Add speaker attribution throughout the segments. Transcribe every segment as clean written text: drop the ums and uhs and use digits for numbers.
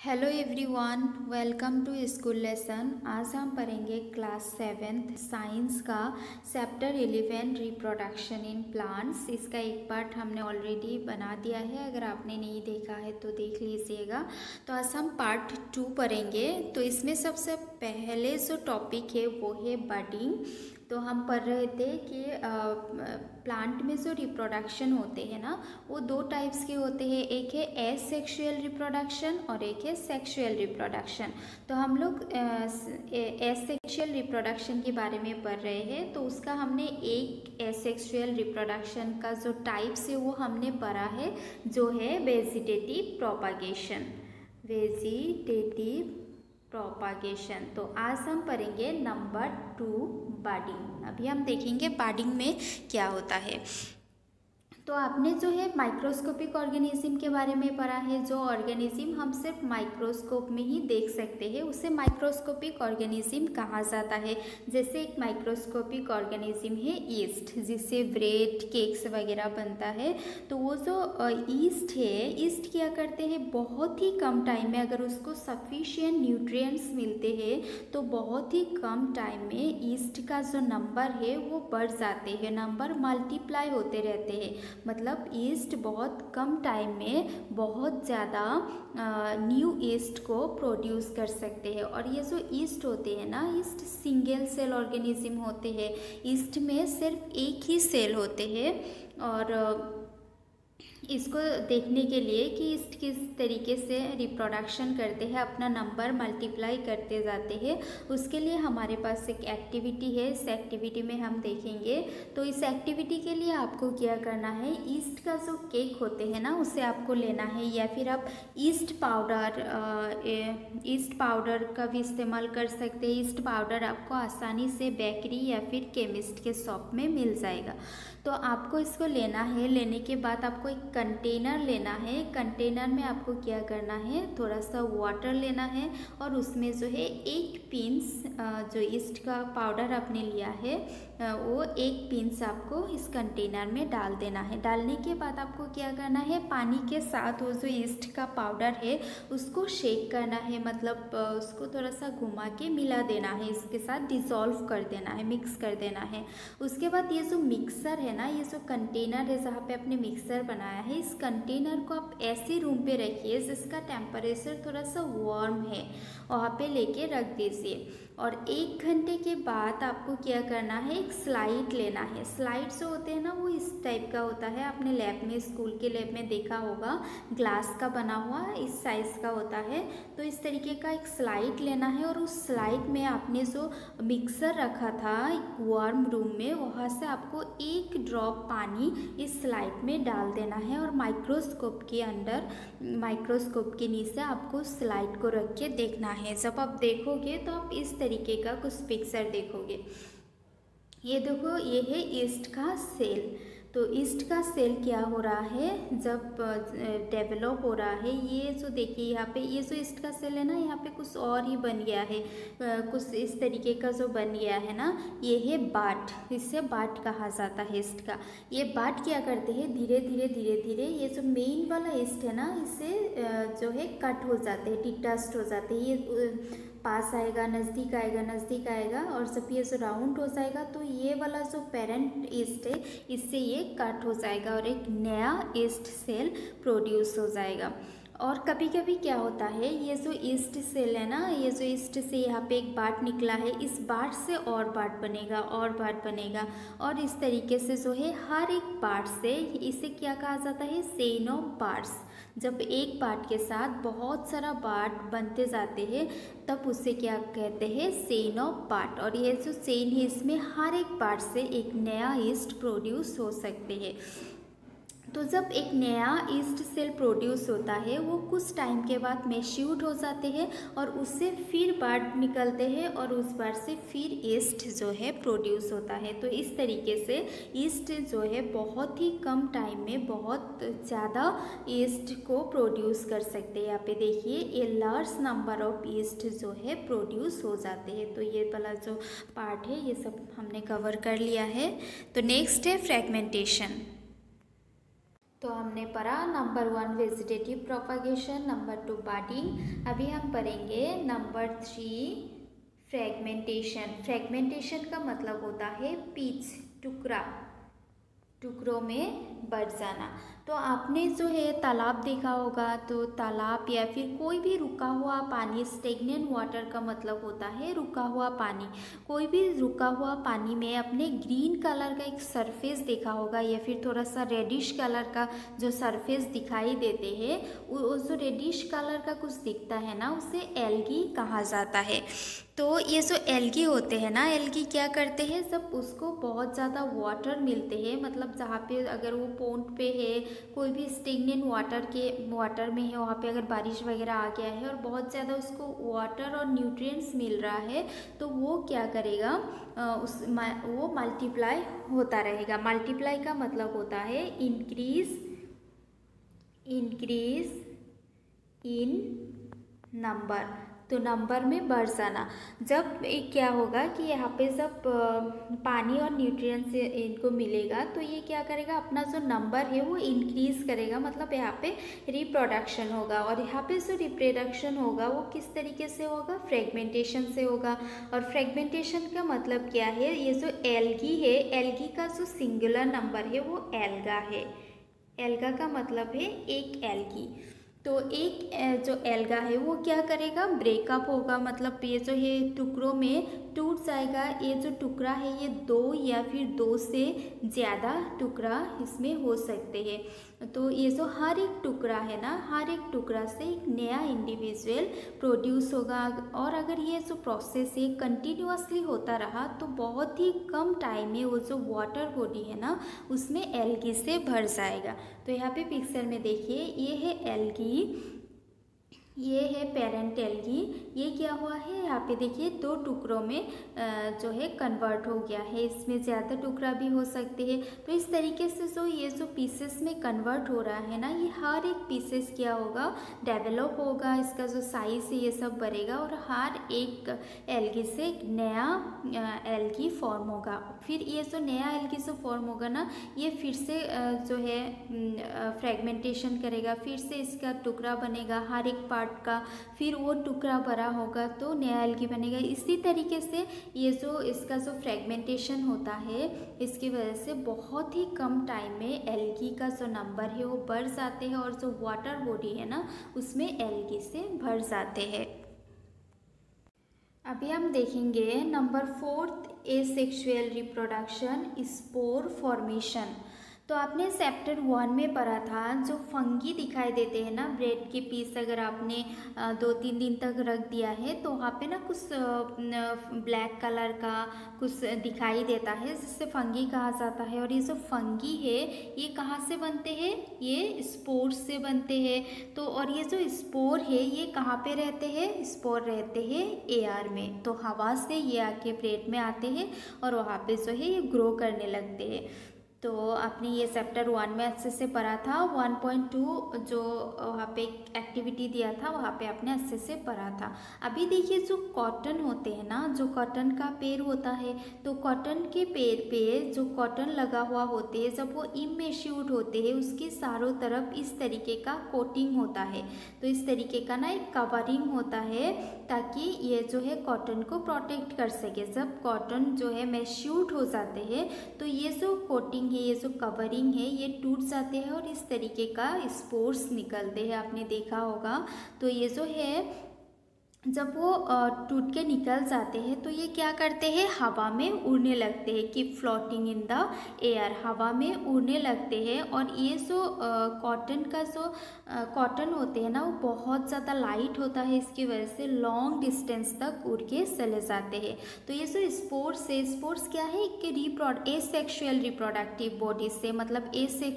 Speaker 1: Hello everyone, welcome to school lesson. आज हम पढ़ेंगे क्लास 7th साइंस का चैप्टर 11 रिप्रोडक्शन इन प्लांट्स। इसका एक पार्ट हमने ऑलरेडी बना दिया है, अगर आपने नहीं देखा है तो देख लीजिएगा। तो आज हम पार्ट 2 पढ़ेंगे। तो इसमें सबसे पहले जो टॉपिक है वो है बडिंग। तो हम पढ़ रहे थे कि प्लांट में जो रिप्रोडक्शन होते हैं ना, वो दो टाइप्स के होते हैं। एक है एसेक्सुअल रिप्रोडक्शन और एक है सेक्सुअल रिप्रोडक्शन। तो हम लोग एसेक्सुअल रिप्रोडक्शन के बारे में पढ़ रहे हैं। तो उसका हमने एक एसेक्सुअल रिप्रोडक्शन का जो टाइप्स है वो हमने पढ़ा है, जो है वेजिटेटिव प्रोपागेशन। Vegetative propagation. तो आज हम पढ़ेंगे नंबर 2 बडिंग। अभी हम देखेंगे बडिंग में क्या होता है। तो आपने जो है माइक्रोस्कोपिक ऑर्गेनिज्म के बारे में पढ़ा है। जो ऑर्गेनिज्म हम सिर्फ माइक्रोस्कोप में ही देख सकते हैं उसे माइक्रोस्कोपिक ऑर्गेनिज्म कहा जाता है। जैसे एक माइक्रोस्कोपिक ऑर्गेनिज्म है ईस्ट, जिससे ब्रेड केक्स वगैरह बनता है। तो वो जो ईस्ट है, ईस्ट क्या करते हैं, बहुत ही कम टाइम में अगर उसको सफिशिएंट न्यूट्रिएंट्स मिलते हैं तो बहुत ही कम टाइम में ईस्ट का जो नंबर है वो बढ़ जाते हैं, नंबर मल्टीप्लाई होते रहते हैं। मतलब ईस्ट बहुत कम टाइम में बहुत ज़्यादा न्यू ईस्ट को प्रोड्यूस कर सकते हैं। और ये जो ईस्ट होते हैं ना, ईस्ट सिंगल सेल ऑर्गेनिज्म होते हैं। ईस्ट में सिर्फ एक ही सेल होते हैं। और इसको देखने के लिए कि ईस्ट किस तरीके से रिप्रोडक्शन करते हैं, अपना नंबर मल्टीप्लाई करते जाते हैं, उसके लिए हमारे पास एक एक्टिविटी है। इस एक्टिविटी में हम देखेंगे। तो इस एक्टिविटी के लिए आपको क्या करना है, ईस्ट का जो केक होते हैं ना उसे आपको लेना है, या फिर आप ईस्ट पाउडर का भी इस्तेमाल कर सकते हैं। ईस्ट पाउडर आपको आसानी से बेकरी या फिर केमिस्ट के शॉप में मिल जाएगा। तो आपको इसको लेना है। लेने के बाद आपको एक कंटेनर लेना है। कंटेनर में आपको क्या करना है, थोड़ा सा वाटर लेना है और उसमें जो है एक पिंच जो ईस्ट का पाउडर आपने लिया है वो एक पिंच आपको इस कंटेनर में डाल देना है। डालने के बाद आपको क्या करना है, पानी के साथ वो जो ईस्ट का पाउडर है उसको शेक करना है, मतलब उसको थोड़ा सा घुमा के मिला देना है, इसके साथ डिज़ोल्व कर देना है, मिक्स कर देना है। उसके बाद ये जो मिक्सर है ना, ये जो कंटेनर है जहाँ पे आपने मिक्सर बनाया है, इस कंटेनर को आप ऐसे रूम पे रखिए जिसका टेम्परेचर थोड़ा सा वार्म है, वहाँ पे लेके रख दीजिए। और 1 घंटे के बाद आपको क्या करना है, एक स्लाइड लेना है। स्लाइड जो होते हैं ना वो इस टाइप का होता है, आपने लैब में, स्कूल के लैब में देखा होगा, ग्लास का बना हुआ इस साइज़ का होता है। तो इस तरीके का एक स्लाइड लेना है और उस स्लाइड में आपने जो मिक्सर रखा था एक वार्म रूम में, वहाँ से आपको 1 ड्रॉप पानी इस स्लाइड में डाल देना है और माइक्रोस्कोप के अंदर, माइक्रोस्कोप के नीचे आपको स्लाइड को रख के देखना है। जब आप देखोगे तो आप इस तरीके का कुछ पिक्चर देखोगे। ये देखो, ये है ईस्ट का सेल। तो ईस्ट का सेल क्या हो रहा है, जब डेवलप हो रहा है, ये जो देखिए यहाँ पे, ये जो ईस्ट का सेल है ना, यहाँ पे कुछ और ही बन गया है, कुछ इस तरीके का जो बन गया है ना, ये है बाट। इससे बाट कहा जाता है ईस्ट का। ये बाट क्या करते हैं, धीरे धीरे धीरे धीरे ये जो मेन वाला ईस्ट है ना, इससे जो है कट हो जाते हैं, डिटैच्ड हो जाते हैं। ये पास आएगा, नज़दीक आएगा, नज़दीक आएगा, और जब ये जो राउंड हो जाएगा तो ये वाला जो पेरेंट ईस्ट है इससे ये कट हो जाएगा और एक नया ईस्ट सेल प्रोड्यूस हो जाएगा। और कभी कभी क्या होता है, ये जो ईस्ट सेल है ना, ये जो ईस्ट से यहाँ पे एक बाट निकला है, इस बाट से और बाट बनेगा और बाट बनेगा, और इस तरीके से जो है हर एक बाट से, इसे क्या कहा जाता है, चेन ऑफ बार्ट्स। जब एक बाट के साथ बहुत सारा बाट बनते जाते हैं तब उसे क्या कहते हैं, चेन ऑफ बाट। और ये जो चेन है इसमें हर एक बाट से एक नया ईस्ट प्रोड्यूस हो सकते हैं। तो जब एक नया ईस्ट सेल प्रोड्यूस होता है वो कुछ टाइम के बाद मैच्योर हो जाते हैं और उससे फिर बाट निकलते हैं और उस बाट से फिर ईस्ट जो है प्रोड्यूस होता है। तो इस तरीके से ईस्ट जो है बहुत ही कम टाइम में बहुत ज़्यादा ईस्ट को प्रोड्यूस कर सकते हैं। यहाँ पे देखिए, ये लार्ज नंबर ऑफ ईस्ट जो है प्रोड्यूस हो जाते हैं। तो ये वाला जो पार्ट है ये सब हमने कवर कर लिया है। तो नेक्स्ट है फ्रेगमेंटेशन। तो हमने पढ़ा number 1 vegetative propagation, number 2 budding. अभी हम पढ़ेंगे नंबर 3 फ्रेगमेंटेशन। फ्रेगमेंटेशन का मतलब होता है पीस, टुकड़ों में बढ़ जाना। तो आपने जो है तालाब देखा होगा, तो तालाब या फिर कोई भी रुका हुआ पानी, स्टेगनेंट वाटर का मतलब होता है रुका हुआ पानी। कोई भी रुका हुआ पानी में अपने ग्रीन कलर का एक सरफेस देखा होगा या फिर थोड़ा सा रेडिश कलर का जो सरफेस दिखाई देते हैं, वो जो रेडिश कलर का कुछ दिखता है ना, उसे एल्गी कहा जाता है। तो ये जो एल्गी होते हैं ना, एल्गी क्या करते हैं, जब उसको बहुत ज़्यादा वाटर मिलते हैं, मतलब जहाँ पे अगर वो पोंड पे है, कोई भी स्टेगनेंट वाटर में है, वहाँ पे अगर बारिश वगैरह आ गया है और बहुत ज़्यादा उसको वाटर और न्यूट्रिएंट्स मिल रहा है, तो वो क्या करेगा, वो मल्टीप्लाई होता रहेगा। मल्टीप्लाई का मतलब होता है इंक्रीज इन नंबर, तो नंबर में बढ़ जाना। जब क्या होगा कि यहाँ पे जब पानी और न्यूट्रिएंट्स इनको मिलेगा, तो ये क्या करेगा, अपना जो नंबर है वो इंक्रीज करेगा, मतलब यहाँ पे रिप्रोडक्शन होगा। और यहाँ पे जो रिप्रोडक्शन होगा वो किस तरीके से होगा, फ्रेगमेंटेशन से होगा। और फ्रेगमेंटेशन का मतलब क्या है, ये जो एल्गी है, एल्गी का जो सिंगुलर नंबर है वो एल्गा है। एल्गा का मतलब है एक एल्गी। तो एक जो एल्गा है वो क्या करेगा, ब्रेकअप होगा, मतलब ये जो है टुकड़ों में टूट जाएगा। ये जो टुकड़ा है ये 2 या फिर 2 से ज़्यादा टुकड़ा इसमें हो सकते हैं। तो ये जो हर एक टुकड़ा है ना, हर एक टुकड़ा से एक नया इंडिविजुअल प्रोड्यूस होगा। और अगर ये जो प्रोसेस है कंटिन्यूअसली होता रहा, तो बहुत ही कम टाइम में वो जो वाटर बॉडी है ना, उसमें एल्गी से भर जाएगा। तो यहाँ पे पिक्चर में देखिए, ये है एल्गी, ये है पेरेंट एल्गी। ये क्या हुआ है, यहाँ पे देखिए 2 टुकड़ों में जो है कन्वर्ट हो गया है। इसमें ज़्यादा टुकड़ा भी हो सकते हैं। तो इस तरीके से जो ये जो पीसेस में कन्वर्ट हो रहा है ना, ये हर एक पीसेस क्या होगा, डेवलप होगा, इसका जो साइज है ये सब बढ़ेगा और हर एक एल्गी से एक नया एल्गी फॉर्म होगा। फिर ये जो नया एल्गी जो फॉर्म होगा ना, ये फिर से जो है फ्रेगमेंटेशन करेगा, फिर से इसका टुकड़ा बनेगा हर एक पार्ट का, फिर वो टुकड़ा बड़ा होगा तो नया एल्गी बनेगा। इसी तरीके से ये जो इसका जो फ्रेगमेंटेशन होता है, इसकी वजह से बहुत ही कम टाइम में एल्गी का जो नंबर है वो बढ़ जाते हैं और जो वाटर बॉडी है ना, उसमें एल्गी से भर जाते हैं। अभी हम देखेंगे number 4 asexual reproduction, spore formation. तो आपने चैप्टर 1 में पढ़ा था, जो फंगी दिखाई देते हैं ना, ब्रेड के पीस अगर आपने 2-3 दिन तक रख दिया है, तो वहाँ पे ना कुछ ब्लैक कलर का कुछ दिखाई देता है, जिससे फंगी कहा जाता है। और ये जो फंगी है ये कहाँ से बनते हैं, ये स्पोर से बनते हैं। तो और ये जो स्पोर है ये कहाँ पे रहते हैं, स्पोर रहते हैं एयर में। तो हवा से ये आके ब्रेड में आते हैं और वहाँ पे जो है ये ग्रो करने लगते हैं। तो आपने ये चैप्टर 1 में अच्छे से पढ़ा था। 1.2 जो वहाँ पे एक्टिविटी दिया था, वहाँ पे आपने अच्छे से पढ़ा था। अभी देखिए जो कॉटन होते हैं ना, जो कॉटन का पेड़ होता है, तो कॉटन के पेड़ पे जो कॉटन लगा हुआ होते हैं, जब वो इमेच्योर होते हैं, उसके चारों तरफ इस तरीके का कोटिंग होता है। तो इस तरीके का ना एक कवरिंग होता है, ताकि ये जो है कॉटन को प्रोटेक्ट कर सके। जब कॉटन जो है मैच्योर हो जाते हैं, तो ये जो कोटिंग, ये जो कवरिंग है, ये टूट जाते हैं और इस तरीके का स्पोर्स निकलते हैं, आपने देखा होगा। तो ये जो है जब वो टूट के निकल जाते हैं, तो ये क्या करते हैं, हवा में उड़ने लगते हैं, keep floating in the air, हवा में उड़ने लगते हैं। और ये जो कॉटन का जो कॉटन होते हैं ना, वो बहुत ज़्यादा लाइट होता है, इसकी वजह से लॉन्ग डिस्टेंस तक उड़ के चले जाते हैं। तो ये जो स्पोर्स है, स्पोर्स क्या है कि एसेक्सुअल रिप्रोडक्टिव बॉडी से, मतलब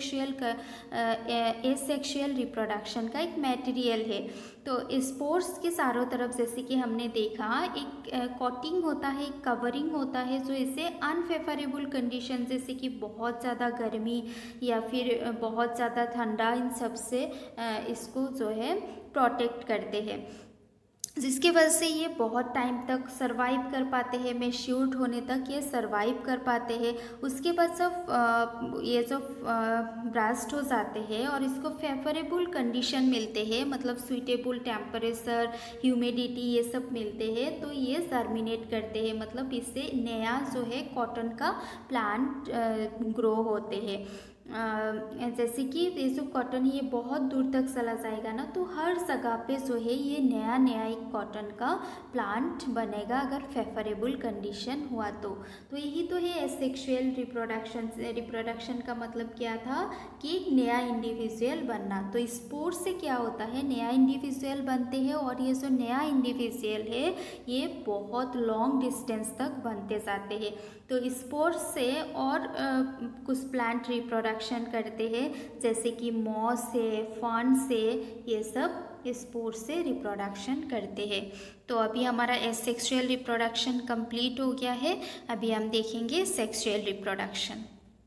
Speaker 1: एसेक्सुअल रिप्रोडक्शन का एक मटेरियल है। तो स्पोर्स के चारों तरफ, जैसे कि हमने देखा, एक कोटिंग होता है, एक कवरिंग होता है, जो इसे अनफेवरेबल कंडीशन, जैसे कि बहुत ज़्यादा गर्मी या फिर बहुत ज़्यादा ठंडा, इन सब से इसको जो है प्रोटेक्ट करते हैं। जिसकी वजह से ये बहुत टाइम तक सरवाइव कर पाते हैं, मैच्योर्ड होने तक ये सरवाइव कर पाते हैं। उसके बाद सब ये जो ब्रास्ट हो जाते हैं और इसको फेवरेबल कंडीशन मिलते हैं, मतलब सुइटेबल टेम्परेचर, ह्यूमिडिटी ये सब मिलते हैं, तो ये जर्मिनेट करते हैं, मतलब इससे नया जो है कॉटन का प्लांट ग्रो होते हैं। जैसे कि ये जो कॉटन ये बहुत दूर तक चला जाएगा ना, तो हर जगह पे जो है ये नया नया एक कॉटन का प्लांट बनेगा अगर फेवरेबल कंडीशन हुआ तो यही तो है एसेक्सुअल रिप्रोडक्शन। रिप्रोडक्शन का मतलब क्या था कि एक नया इंडिविजुअल बनना। तो स्पोर से क्या होता है, नया इंडिविजुअल बनते हैं और ये जो नया इंडिविजुअल है ये बहुत लॉन्ग डिस्टेंस तक बनते जाते हैं। तो स्पोर से और कुछ प्लांट रिप्रोडक्शन करते हैं, जैसे कि मॉस है, फर्न से, ये सब स्पोर से रिप्रोडक्शन करते हैं। तो अभी हमारा एसेक्सुअल रिप्रोडक्शन कंप्लीट हो गया है। अभी हम देखेंगे सेक्सुअल रिप्रोडक्शन।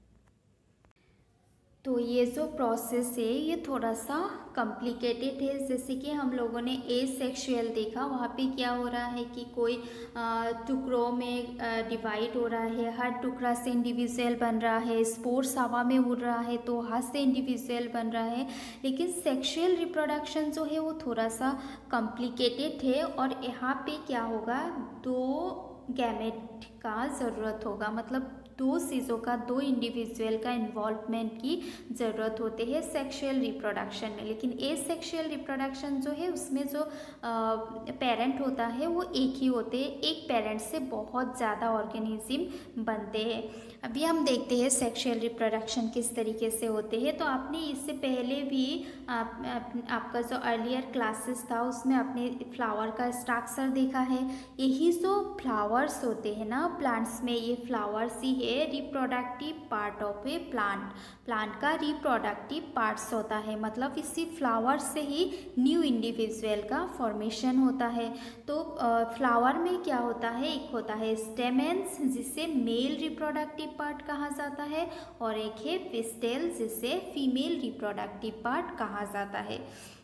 Speaker 1: तो ये जो प्रोसेस है ये थोड़ा सा कॉम्प्लिकेटेड है। जैसे कि हम लोगों ने एसेक्सुअल देखा, वहाँ पे क्या हो रहा है कि कोई टुकड़ों में डिवाइड हो रहा है, हर टुकड़ा से इंडिविजुअल बन रहा है, स्पोर्स हवा में उड़ रहा है तो वहाँ से इंडिविजुअल बन रहा है। लेकिन सेक्सुअल रिप्रोडक्शन जो है वो थोड़ा सा कॉम्प्लिकेटेड है और यहाँ पे क्या होगा, दो गैमेट का ज़रूरत होगा, मतलब दो चीज़ों का, दो इंडिविजुअल का इन्वॉल्वमेंट की ज़रूरत होती है सेक्सुअल रिप्रोडक्शन में। लेकिन एसेक्सुअल रिप्रोडक्शन जो है उसमें जो पेरेंट होता है वो एक ही होते हैं, एक पेरेंट से बहुत ज़्यादा ऑर्गेनिज्म बनते हैं। अभी हम देखते हैं सेक्सुअल रिप्रोडक्शन किस तरीके से होते हैं। तो आपने इससे पहले भी आपका जो अर्लियर क्लासेस था उसमें आपने फ्लावर का स्ट्रक्चर देखा है। यही जो फ्लावर्स होते हैं ना प्लांट्स में, ये फ्लावर्स ही है reproductive part of a plant का रिप्रोडक्टिव पार्ट्स होता है, मतलब इसी फ्लावर से ही न्यू इंडिविजुअल का फॉर्मेशन होता है। तो फ्लावर में क्या होता है, एक होता है स्टेमेंस जिसे मेल रिप्रोडक्टिव पार्ट कहा जाता है और एक है पिस्टल जिसे फीमेल रिप्रोडक्टिव पार्ट कहा जाता है।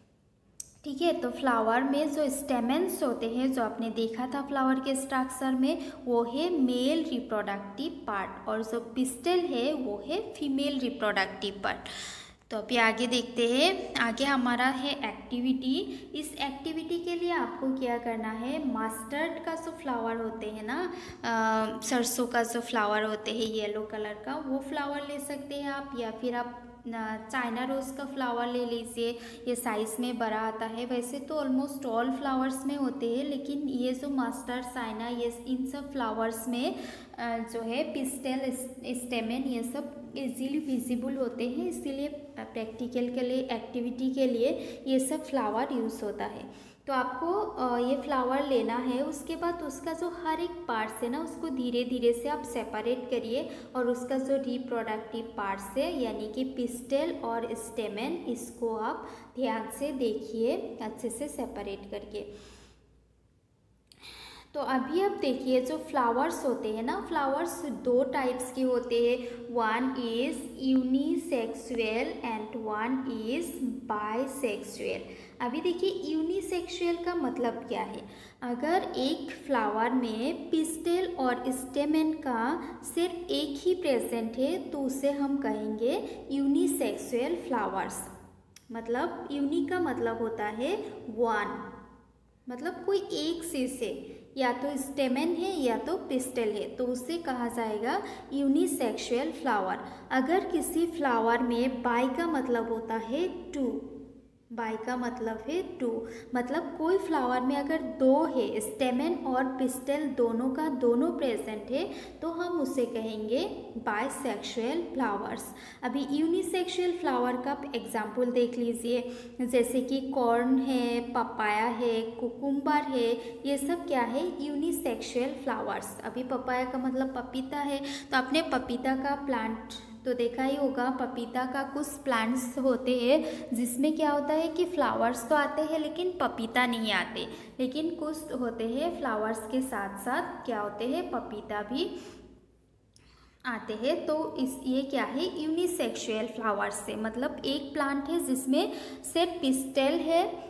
Speaker 1: ठीक है, तो फ्लावर में जो स्टेमेंस होते हैं जो आपने देखा था फ्लावर के स्ट्रक्चर में, वो है मेल रिप्रोडक्टिव पार्ट और जो पिस्टल है वो है फीमेल रिप्रोडक्टिव पार्ट। तो अभी आगे देखते हैं, आगे हमारा है एक्टिविटी। इस एक्टिविटी के लिए आपको क्या करना है, मस्टर्ड का जो फ्लावर होते हैं ना, सरसों का जो फ्लावर होते हैं येलो कलर का, वो फ्लावर ले सकते हैं आप, या फिर आप चाइना रोज़ का फ्लावर ले लीजिए, ये साइज़ में बड़ा आता है। वैसे तो ऑलमोस्ट ऑल फ्लावर्स में होते हैं, लेकिन ये जो मस्टर्ड, चाइना, ये इन सब फ्लावर्स में जो है पिस्टल, स्टेमेन, ये सब इजीली विजिबल होते हैं, इसीलिए प्रैक्टिकल के लिए, एक्टिविटी के लिए ये सब फ्लावर यूज़ होता है। तो आपको ये फ्लावर लेना है, उसके बाद उसका जो हर एक पार्ट है ना उसको धीरे धीरे से आप सेपरेट करिए और उसका जो रिप्रोडक्टिव पार्ट्स है यानी कि पिस्टल और स्टेमेन, इसको आप ध्यान से देखिए अच्छे से सेपरेट करके। तो अभी आप देखिए जो फ्लावर्स होते हैं ना, फ्लावर्स दो टाइप्स के होते हैं, one is unisexual and one is bisexual. अभी देखिए यूनिसेक्सुअल का मतलब क्या है, अगर एक फ्लावर में पिस्टल और स्टेमेन का सिर्फ एक ही प्रेजेंट है तो उसे हम कहेंगे यूनिसेक्सुअल फ्लावर्स। मतलब यूनि का मतलब होता है वन, मतलब कोई एक चीज़ है, या तो स्टेमेन है या तो पिस्टल है, तो उसे कहा जाएगा यूनिसेक्सुअल फ्लावर। अगर किसी फ्लावर में बाई का मतलब होता है टू, बाई का मतलब है टू, मतलब कोई फ्लावर में अगर दो है, स्टेमेन और पिस्टल दोनों का दोनों प्रेजेंट है, तो हम उसे कहेंगे बाइसेक्सुअल फ्लावर्स। अभी यूनिसेक्सुअल फ्लावर का एग्जाम्पल देख लीजिए, जैसे कि कॉर्न है, पपाया है, कुकुम्बर है, ये सब क्या है, यूनिसेक्सुअल फ्लावर्स। अभी पपाया का मतलब पपीता है, तो आपने पपीता का प्लांट तो देखा ही होगा, पपीता का कुछ प्लांट्स होते हैं जिसमें क्या होता है कि फ्लावर्स तो आते हैं लेकिन पपीता नहीं आते, लेकिन कुछ होते हैं फ्लावर्स के साथ साथ क्या होते हैं, पपीता भी आते हैं। तो ये क्या है, यूनिसेक्सुअल फ्लावर्स से मतलब एक प्लांट है जिसमें सिर्फ पिस्टल है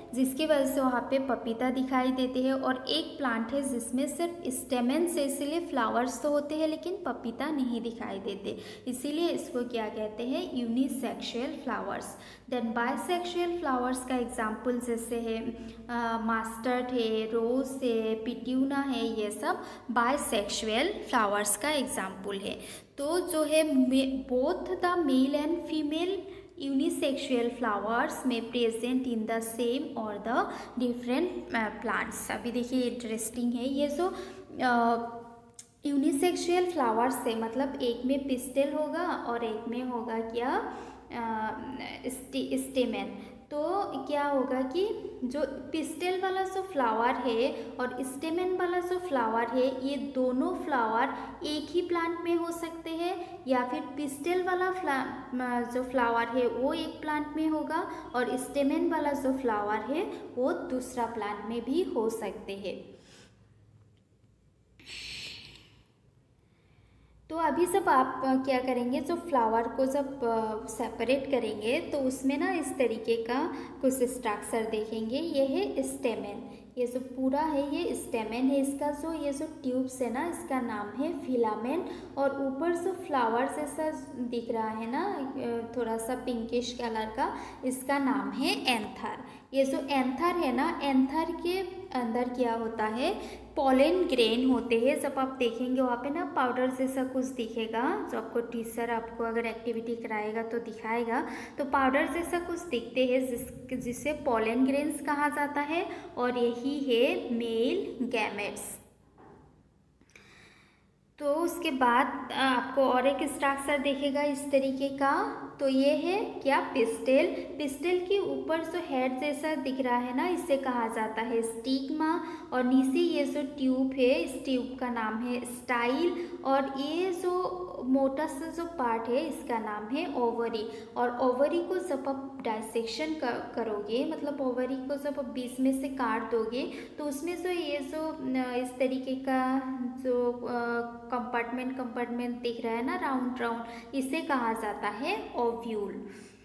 Speaker 1: जिसकी वजह से वहाँ पे पपीता दिखाई देते हैं। और एक प्लांट है जिसमें सिर्फ स्टेमन से, इसीलिए फ्लावर्स तो होते हैं लेकिन पपीता नहीं दिखाई देते, इसीलिए इसको क्या कहते हैं, unisexual flowers. Then bisexual flowers का एग्जाम्पल जैसे है मास्टर्ड है, रोज है, पिट्यूना है, ये सब बाइसेक्सुअल फ्लावर्स का एग्जाम्पल है। तो जो है both the male and female unisexual flowers में प्रेजेंट इन द सेम और द डिफरेंट प्लांट्स। अभी देखिए इंटरेस्टिंग है ये जो यूनिसेक्सुअल फ्लावर्स से मतलब एक में पिस्टल होगा और एक में होगा क्या स्टेमन। तो क्या होगा कि जो पिस्टल वाला जो फ्लावर है और स्टेमन वाला जो फ्लावर है, ये दोनों फ्लावर एक ही प्लांट में हो सकते हैं, या फिर पिस्टल वाला जो फ्लावर है वो एक प्लांट में होगा और स्टेमन वाला जो फ्लावर है वो दूसरा प्लांट में भी हो सकते हैं। तो अभी जब आप क्या करेंगे, जो फ्लावर को जब सेपरेट करेंगे तो उसमें ना इस तरीके का कुछ स्ट्रक्चर देखेंगे। ये है स्टेमन, ये जो पूरा है ये स्टेमन है, इसका जो ये जो ट्यूब्स है ना इसका नाम है फिलामेंट। और ऊपर जो फ्लावर जैसा दिख रहा है ना थोड़ा सा पिंकिश कलर का, इसका नाम है एंथर। ये जो एंथर है ना, एंथर के अंदर क्या होता है, पॉलन ग्रेन होते हैं। जब आप देखेंगे वहाँ पे ना पाउडर जैसा कुछ दिखेगा, जो आपको टीचर आपको अगर एक्टिविटी कराएगा तो दिखाएगा, तो पाउडर जैसा कुछ दिखते हैं जिसे पॉलन ग्रेन्स कहा जाता है। और यही है मेल गैमेट्स। तो उसके बाद आपको और एक स्ट्रक्चर देखेगा इस तरीके का, तो ये है क्या, पिस्टल। पिस्टल के ऊपर जो हेड जैसा दिख रहा है ना इसे कहा जाता है स्टिग्मा। और नीचे ये जो ट्यूब है, इस ट्यूब का नाम है स्टाइल। और ये जो मोटा सा जो पार्ट है इसका नाम है ओवरी। और ओवरी को जब आप डाइसेक्शन करोगे, मतलब ओवरी को जब आप बीच में से काट दोगे, तो उसमें जो ये जो इस तरीके का जो कंपार्टमेंट दिख रहा है ना राउंड राउंड, इसे कहा जाता है ओव्यूल।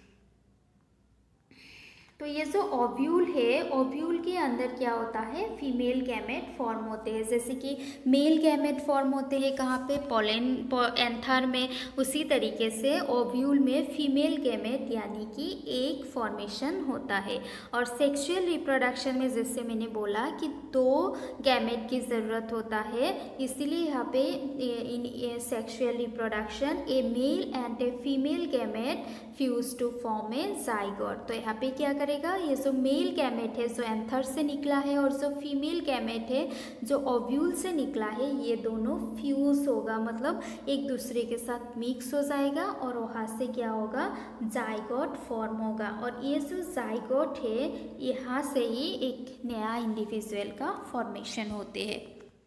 Speaker 1: तो ये जो ओव्यूल है, ओव्यूल के अंदर क्या होता है, फीमेल गैमेट फॉर्म होते हैं। जैसे कि मेल गैमेट फॉर्म होते हैं कहाँ पे, पॉलन एंथर में, उसी तरीके से ओव्यूल में फीमेल गैमेट यानी कि एक फॉर्मेशन होता है। और सेक्सुअल रिप्रोडक्शन में जैसे मैंने बोला कि 2 गैमेट की ज़रूरत होता है, इसीलिए यहाँ पे in sexual reproduction a male and a female gamete fuse to form a zygote. तो यहाँ पे क्या करेगा, ये जो मेल गैमेट है जो एंथर से निकला है और जो फीमेल गैमेट है जो ओव्यूल से निकला है, ये दोनों फ्यूज होगा, मतलब एक दूसरे के साथ मिक्स हो जाएगा और वहाँ से क्या होगा, जाइगोट फॉर्म होगा। और ये जो जाइगोट है यहाँ से ही एक नया इंडिविजुअल का फॉर्मेशन होते हैं।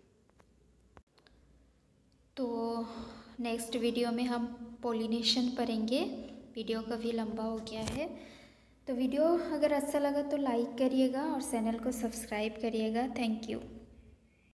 Speaker 1: तो नेक्स्ट वीडियो में हम पोलिनेशन पढ़ेंगे। वीडियो काफ़ी लंबा हो गया है, तो वीडियो अगर अच्छा लगा तो लाइक करिएगा और चैनल को सब्सक्राइब करिएगा। Thank you.